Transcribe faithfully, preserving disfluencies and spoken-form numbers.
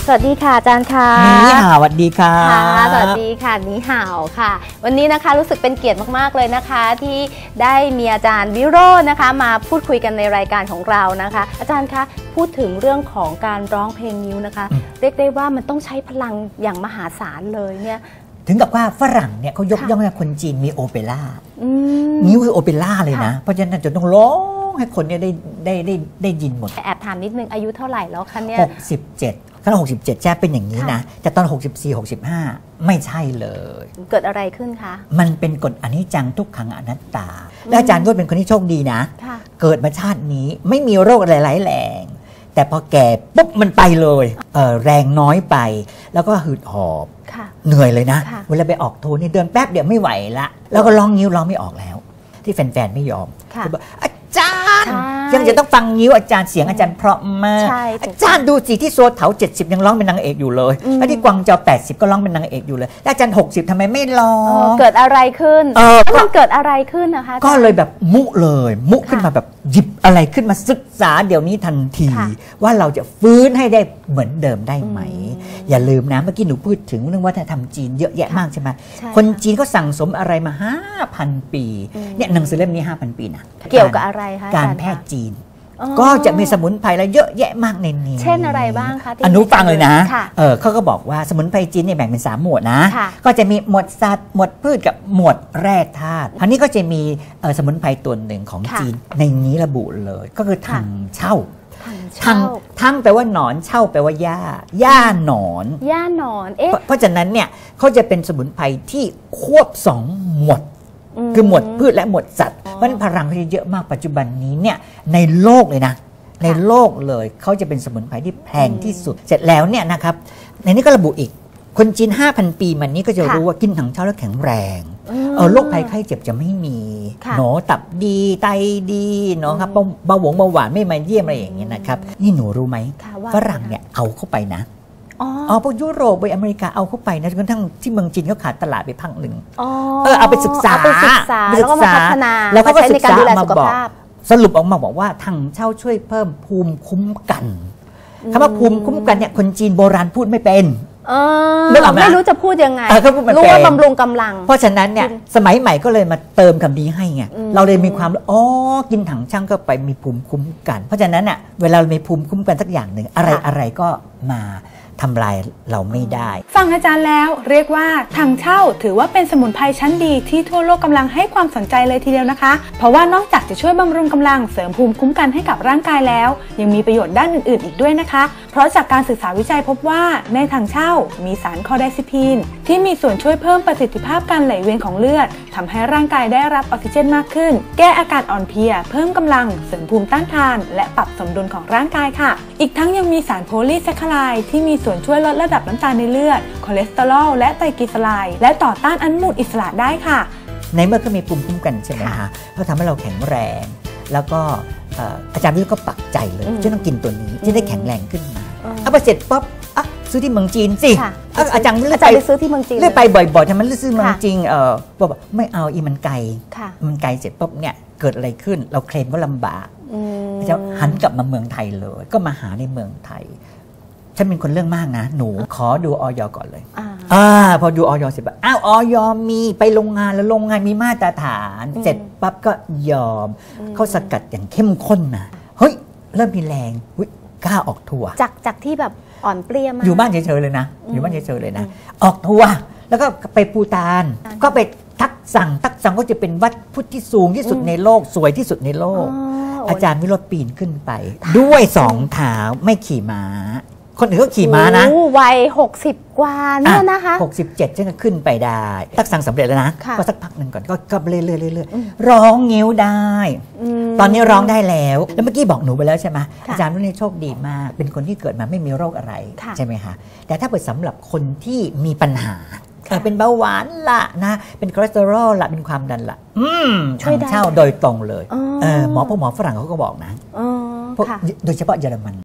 สวัสดีค่ะอาจารย์ค่ะนี่ห่าวสวัสดีค่ะสวัสดีค่ะนี่ห่าวค่ะวันนี้นะคะรู้สึกเป็นเกียรติมากๆเลยนะคะที่ได้มีอาจารย์วิโรจน์นะคะมาพูดคุยกันในรายการของเรานะคะอาจารย์คะพูดถึงเรื่องของการร้องเพลงนิ้วนะคะเรียกได้ว่ามันต้องใช้พลังอย่างมหาศาลเลยเนี่ยถึงกับว่าฝรั่งเนี่ยเขายกย่องว่าคนจีนมีโอเปร่านิ้วคือโอเปร่าเลยนะเพราะฉะนั้นจะต้องร้องให้คนเนี่ยได้ได้ได้ได้ยินหมดแอบถามนิดนึงอายุเท่าไหร่แล้วคะเนี่ยหกสิบเจ็ดถ้าหกสิบเจ็ดแจ้เป็นอย่างนี้นะแต่ตอนหกสิบสี่ หกสิบห้าไม่ใช่เลยเกิดอะไรขึ้นคะมันเป็นกฎอนิจจังทุกขังอนัตตาและอาจารย์ก็เป็นคนที่โชคดีนะเกิดมาชาตินี้ไม่มีโรคอะไรร้ายแรงแต่พอแก่ปุ๊บมันไปเลยเออแรงน้อยไปแล้วก็หืดหอบเหนื่อยเลยนะเวลาไปออกทัวร์นี่เดินแป๊บเดียวไม่ไหวละแล้วก็ร้องนิ้วร้องไม่ออกแล้วที่แฟนๆไม่ยอมบอกอาจารย์ยังจะต้องฟังนิ้วอาจารย์เสียงอาจารย์เพราะมากอาจารย์ดูสิที่โซเถาเจ็ดสิบยังร้องเป็นนางเอกอยู่เลยแล้วที่กวางเจาแปดสิบก็ร้องเป็นนางเอกอยู่เลยแล้วอาจารย์หกสิบทำไมไม่ร้องเกิดอะไรขึ้นมันเกิดอะไรขึ้นนะคะก็เลยแบบมุเลยมุขึ้นมาแบบหยิบอะไรขึ้นมาศึกษาเดี๋ยวนี้ทันทีว่าเราจะฟื้นให้ได้เหมือนเดิมได้ไหมอย่าลืมนะเมื่อกี้หนูพูดถึงเรื่องวัฒนธรรมจีนเยอะแยะมากใช่ไหมคนจีนก็สั่งสมอะไรมา ห้าพัน ปีเนี่ยหนังสือเล่มนี้ ห้าพัน ปีนะเกี่ยวกับอะไรคะการแพทย์จีนก็จะมีสมุนไพรอะไรเยอะแยะมากในนี้เช่นอะไรบ้างคะอนุฟังเลยนะเออเขาก็บอกว่าสมุนไพรจีนเนี่ยแบ่งเป็นสามหมวดนะก็จะมีหมวดสัตว์หมวดพืชกับหมวดแร่ธาตุอันนี้ก็จะมีสมุนไพรตัวหนึ่งของจีนในนี้ระบุเลยก็คือถังเช่าทั้งทั้งแปลว่าหนอนเช่าแปลว่าหญ้าหญ้าหนอนหญ้าหนอนเอ๊ะเพราะฉะนั้นเนี่ยเขาจะเป็นสมุนไพรที่ควบสองหมวดคือหมวดพืชและหมวดสัตว์เพราะฉะนั้นพลังเขาจะเยอะมากปัจจุบันนี้เนี่ยในโลกเลยนะในโลกเลยเขาจะเป็นสมุนไพรที่แพงที่สุดเสร็จแล้วเนี่ยนะครับในนี้ก็ระบุอีกคนจีน ห้าพัน ปีมันนี้ก็จะรู้ว่ากินถังเช่าแล้วแข็งแรงเออโรคภัยไข้เจ็บจะไม่มีหนอตับดีไตดีเนาะครับเบาหวงเบาหวานไม่มาเยี่ยมอะไรอย่างเงี้ยนะครับนี่หนูรู้ไหมฝรั่งเนี่ยเอาเข้าไปนะอ๋อพวกยุโรปไปอเมริกาเอาเข้าไปนะจนกระทั่งที่เมืองจีนเขาขาดตลาดไปพังหนึ่งเออเอาไปศึกษาไปศึกษาแล้วก็มาพัฒนาแล้วก็ใช้ในการดูแลสุขภาพสรุปออกมาบอกว่าถังเช่าช่วยเพิ่มภูมิคุ้มกันคำว่าภูมิคุ้มกันเนี่ยคนจีนโบราณพูดไม่เป็นไม่รู้จะพูดยังไงรู้ว่าบำรุงกำลังเพราะฉะนั้นเนี่ยสมัยใหม่ก็เลยมาเติมคำนี้ให้ไงเราเลยมีความอ๋อกินถังช่างก็ไปมีภูมิคุ้มกันเพราะฉะนั้นเนี่ยเวลาเรามีภูมิคุ้มกันสักอย่างหนึ่งอะไรอะไรก็มาทำลายเราไม่ได้ฟังอาจารย์แล้วเรียกว่าถังเช่าถือว่าเป็นสมุนไพรชั้นดีที่ทั่วโลกกำลังให้ความสนใจเลยทีเดียวนะคะเพราะว่านอกจากจะช่วยบำรุงกำลังเสริมภูมิคุ้มกันให้กับร่างกายแล้วยังมีประโยชน์ด้านอื่นๆอีกด้วยนะคะเพราะจากการศึกษาวิจัยพบว่าในถังเช่ามีสารคอไดซิพีนที่มีส่วนช่วยเพิ่มประสิทธิภาพการไหลเวียนของเลือดทำให้ร่างกายได้รับออกซิเจนมากขึ้นแก้อาการอ่อนเพลียเพิ่มกำลังเสริมภูมิต้านทานและปรับสมดุลของร่างกายค่ะอีกทั้งยังมีสารโพลีแซคคาไรด์ที่มีส่วนช่วยลดระดับน้ำตาลในเลือดคอเลสเตอรอลและไตรกลีเซอไรด์และต่อต้านอนุมูลอิสระได้ค่ะในเมื่อเขามีภูมิคุ้มกันใช่ไหมคะเขาทำให้เราแข็งแรงแล้วก็อาจารย์วิทย์ก็ปักใจเลยจะต้องกินตัวนี้จะได้แข็งแรงขึ้นมาเอาไปเสร็จป๊บซื้อที่เมืองจีนสิอาจารย์เลือกไปซื้อที่เมืองจีนเลือกไปบ่อยๆทำไมเลือกซื้อเมืองจีนเออบอกไม่เอาอีมันไกลมันไกลเสร็จป๊บเนี่ยเกิดอะไรขึ้นเราเคลมก็ลำบากจะหันกลับมาเมืองไทยเลยก็มาหาในเมืองไทยฉันเป็นคนเรื่องมากนะหนูขอดูออยก่อนเลยอ่าพอดูออยเสร็จปั๊บอ้าวออยมีไปโรงงานแล้วโรงงานมีมาตรฐานเสร็จปั๊บก็ยอมเขาสกัดอย่างเข้มข้นนะเฮ้ยเริ่มมีแรงกล้าออกทัวร์จากจากที่แบบอ่อนเปรี้ยมากอยู่บ้านเฉยๆเลยนะอยู่บ้านเฉยๆเลยนะออกทัวร์แล้วก็ไปปูตานก็ไปทักสั่งทักสั่งก็จะเป็นวัดพุทธที่สูงที่สุดในโลกสวยที่สุดในโลกอาจารย์วิโรจน์ปีนขึ้นไปด้วยสองเท้าไม่ขี่ม้าคนอื่นก็ขี่ม้านะวัยหกสิบกว่าเนี่ยนะคะหกสิบเจ็ดจะขึ้นไปได้ทักสั่งสำเร็จแล้วนะก็สักพักหนึ่งก่อนก็ก็เรื่อยๆเรื่อยๆร้องงิ้วได้ตอนนี้ร้องได้แล้วแล้วเมื่อกี้บอกหนูไปแล้วใช่ไหมอาจารย์นุ่นโชคดีมากเป็นคนที่เกิดมาไม่มีโรคอะไรใช่ไหมคะแต่ถ้าเปิดสำหรับคนที่มีปัญหาเป็นเบาหวานละนะเป็นคอเลสเตอรอลละเป็นความดันละถังเช่าโดยตรงเลยหมอพวกหมอฝรั่งเขาก็บอกนะโดยเฉพาะเยอรมัน